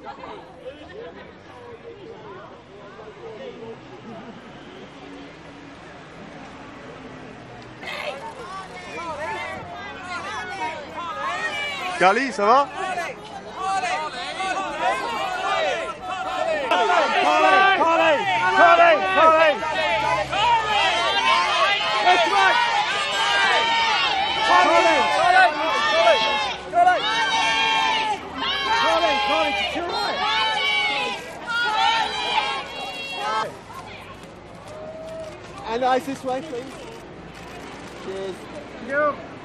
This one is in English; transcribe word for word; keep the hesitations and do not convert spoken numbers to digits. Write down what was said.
Karlie, ça va? Karlie, Karlie, Karlie, Karlie. That's right. Karlie, Karlie, Karlie, Karlie, Karlie, to your right. And eyes this way, please. Cheers. Thank you.